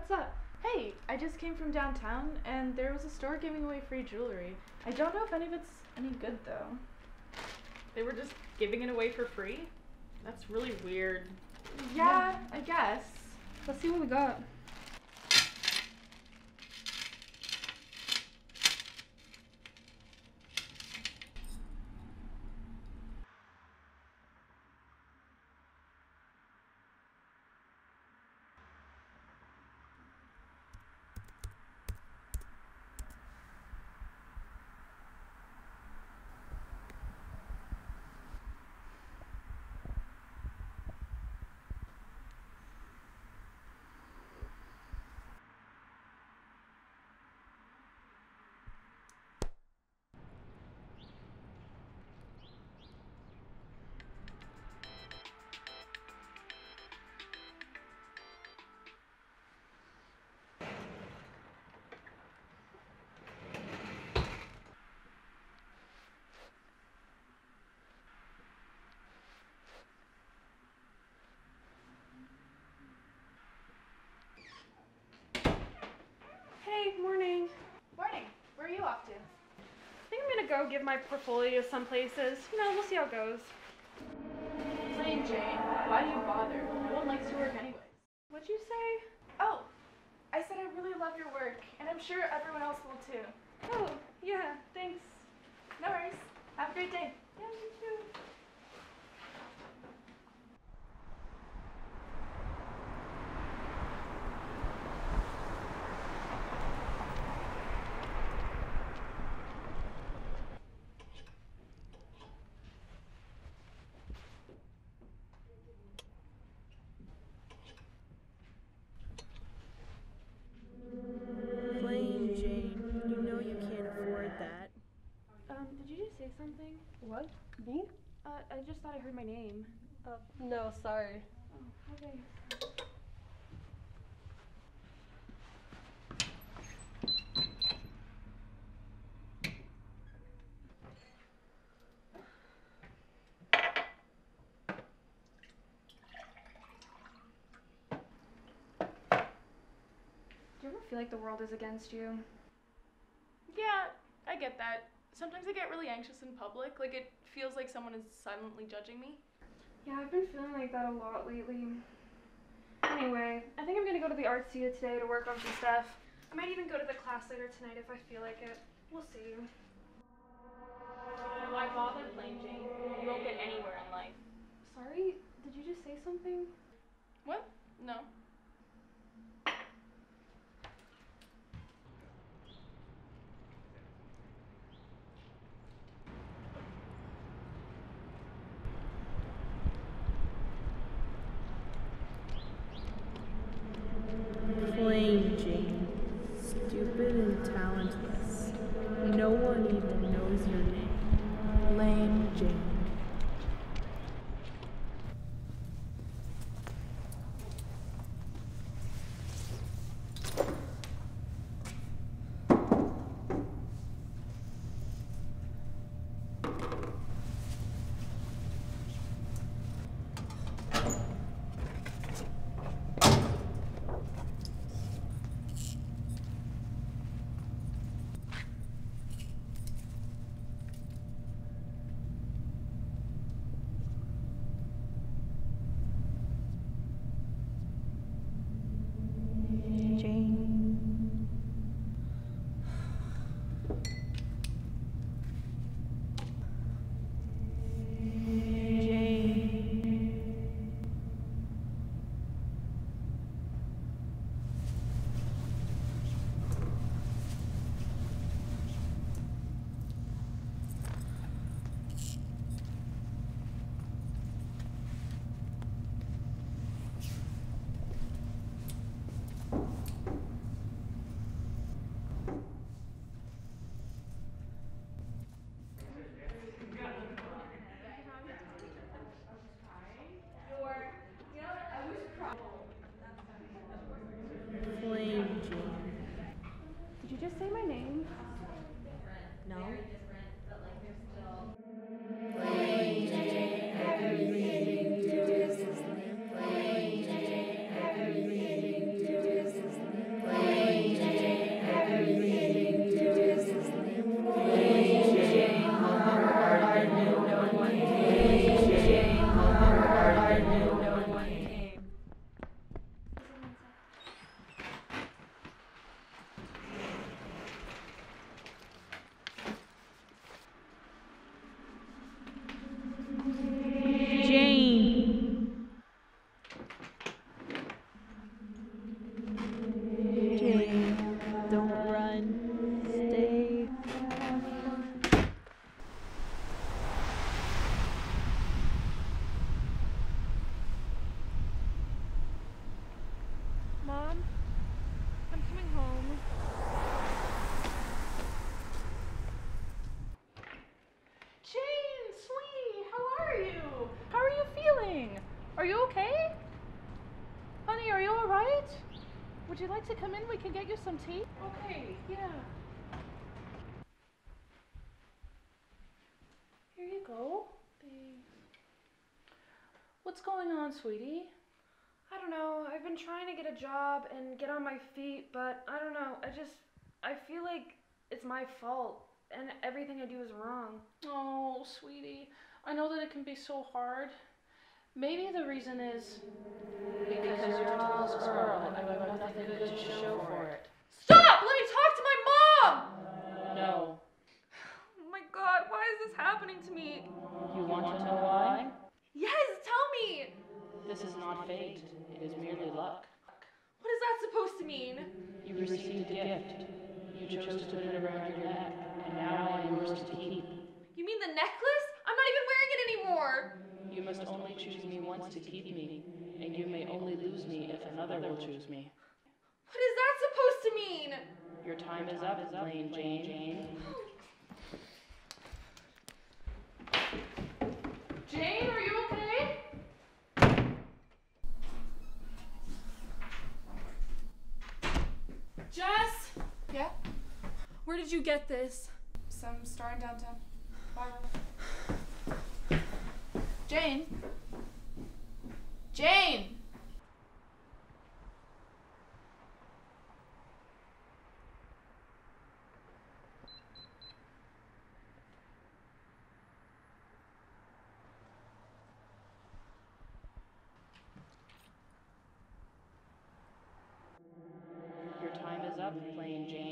what's up? Hey, I just came from downtown and there was a store giving away free jewelry. I don't know if any of it's any good though. They were just giving it away for free? That's really weird. Yeah, I guess. Let's see what we got. Hey, morning. Morning. Where are you off to? I think I'm gonna go give my portfolio to some places. We'll see how it goes. Plain Jane, why do you bother? No one likes your work anyways. What'd you say? Oh, I said I really love your work, and I'm sure everyone else will too. Oh, yeah, thanks. No worries. Have a great day. Yeah, you too. Plain Jane, you know you can't afford that. Did you just say something? What? Me? I just thought I heard my name. No, sorry. Oh, okay. Do you ever feel like the world is against you? Yeah, I get that. Sometimes I get really anxious in public, like it feels like someone is silently judging me. Yeah, I've been feeling like that a lot lately. Anyway, I think I'm gonna go to the art studio today to work on some stuff. I might even go to the class later tonight if I feel like it. We'll see. Why bother, Plain Jane? You won't get anywhere in life. Sorry, did you just say something? What? No. Plain Jane. Stupid and talentless. No one even knows your name. Plain Jane. sweetie, how are you? How are you feeling? Are you okay? Honey, are you alright? Would you like to come in? We can get you some tea. Okay, yeah. Here you go. Thanks. What's going on, sweetie? I don't know. I've been trying to get a job and get on my feet, but I don't know. I feel like it's my fault and everything I do is wrong. Oh, sweetie, I know that it can be so hard. Maybe the reason is because you're a tall squirrel and you have nothing good to show for it. Stop! Let me talk to my mom! No. Oh my god, why is this happening to me? You want to know why? Yes, tell me! This is not fate. It is merely luck. What is that supposed to mean? You received a gift. You chose to put it around your neck, and now I am yours to keep. You mean the necklace? I'm not even wearing it anymore! You must only choose me once to keep me, and you may only lose me if another will choose me. What is that supposed to mean? Your time is up, Plain Jane. Jane, are you okay? Jess! Yeah? Where did you get this? Some store in downtown. Bye. Jane? Jane! Your time is up, Plain Jane.